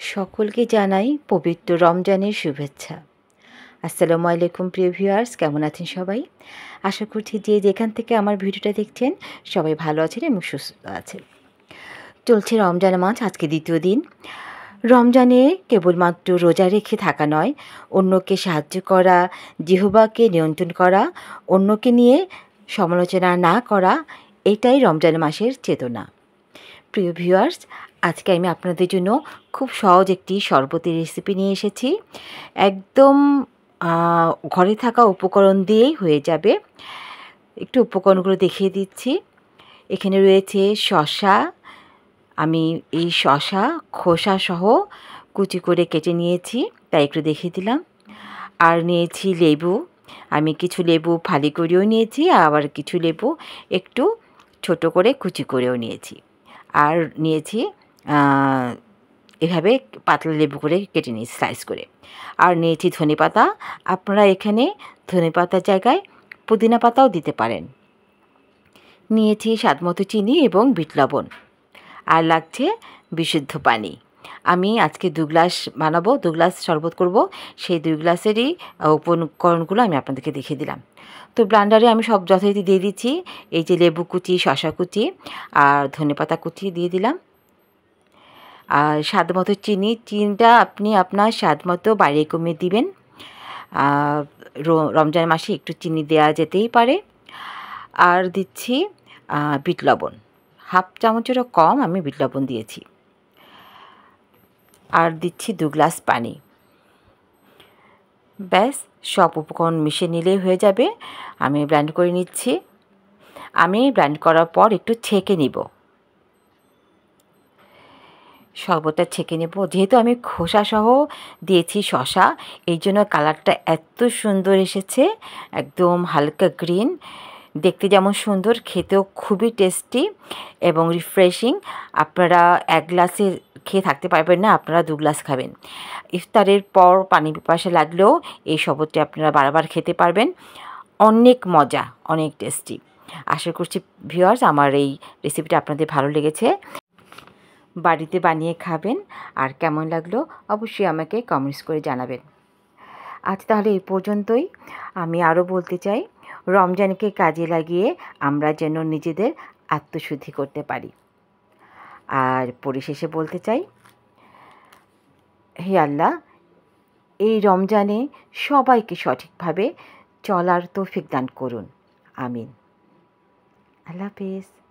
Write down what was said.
সকলকে জানাই পবিত্র রমজানের শুভেচ্ছা। আসসালামু আলাইকুম প্রিয় ভিউয়ার্স, কেমন আছেন সবাই? আশা করছি যে যেখান থেকে আমার ভিডিওটা দেখছেন সবাই ভালো আছেন এবং সুস্থ আছেন। চলছে রমজান মাস, আজকে দ্বিতীয় দিন। রমজানে কেবলমাত্র রোজা রেখে থাকা নয়, অন্যকে সাহায্য করা, জিহ্বাকে নিয়ন্ত্রণ করা, অন্যকে নিয়ে সমালোচনা না করা, এটাই রমজান মাসের চেতনা। প্রিয় ভিউয়ার্স, আজকে আমি আপনাদের জন্য খুব সহজ একটি শরবতের রেসিপি নিয়ে এসেছি। একদম ঘরে থাকা উপকরণ দিয়েই হয়ে যাবে। একটু উপকরণগুলো দেখিয়ে দিচ্ছি। এখানে রয়েছে শসা। আমি এই শসা খোসাসহ কুচি করে কেটে নিয়েছি, তাই একটু দেখিয়ে দিলাম। আর নিয়েছি লেবু। আমি কিছু লেবু ফালি করেও নিয়েছি, আবার কিছু লেবু একটু ছোট করে কুচি করেও নিয়েছি। আর নিয়েছি এভাবে পাতলা লেবু করে কেটে নিয়েছি স্লাইস করে। আর নিয়েছি ধনেপাতা। আপনারা এখানে ধনেপাতার জায়গায় পুদিনা পাতাও দিতে পারেন। নিয়েছি স্বাদমতো চিনি এবং বিট লবণ। আর লাগছে বিশুদ্ধ পানি। আমি আজকে 2 গ্লাস বানাবো, 2 গ্লাস শরবত করব। সেই 2 গ্লাসেরই উপকরণগুলো আমি আপনাদেরকে দেখিয়ে দিলাম। তো ব্লেন্ডারে আমি সব যথারীতি দিয়ে দিচ্ছি। এই যে লেবু কুচি, শসা কুচি আর ধনেপাতা কুচি দিয়ে দিলাম। আর স্বাদমতো চিনিটা আপনি আপনার স্বাদমতো বাড়িয়ে কমিয়ে দিবেন। রমজান মাসে একটু চিনি দেওয়া যেতেই পারে। আর দিচ্ছি বিট লবণ, হাফ চামচেরও কম আমি বিট লবণ দিয়েছি। আর দিচ্ছি 2 গ্লাস পানি। ব্যাস, সব উপকরণ মিশিয়ে নিলেই হয়ে যাবে। আমি ব্লেন্ড করে নিচ্ছি। আমি ব্লেন্ড করার পর একটু ছেঁকে নিব। শরবতটা ছেঁকে নেব। যেহেতু আমি খোসাসহ দিয়েছি শসা, এই জন্য কালারটা এত সুন্দর এসেছে, একদম হালকা গ্রিন। দেখতে যেমন সুন্দর, খেতেও খুবই টেস্টি এবং রিফ্রেশিং। আপনারা 1 গ্লাসে খেয়ে থাকতে পারবেন না, আপনারা 2 গ্লাস খাবেন। ইফতারের পর পানি পিপাসা লাগলেও এই শরবতটি আপনারা বারবার খেতে পারবেন। অনেক মজা, অনেক টেস্টি। আশা করছি ভিউয়ার্স আমার এই রেসিপিটা আপনাদের ভালো লেগেছে। বাড়িতে বানিয়ে খাবেন, আর কেমন লাগলো অবশ্যই আমাকে কমেন্টস করে জানাবেন। আজ তাহলে এই পর্যন্তই। আমি আরও বলতে চাই, রমজানকে কাজে লাগিয়ে আমরা যেন নিজেদের আত্মশুদ্ধি করতে পারি। আর পরিশেষে বলতে চাই, হে আল্লাহ, এই রমজানে সবাইকে সঠিকভাবে চলার তৌফিক দান করুন। আমিন। আল্লাহ হাফেজ।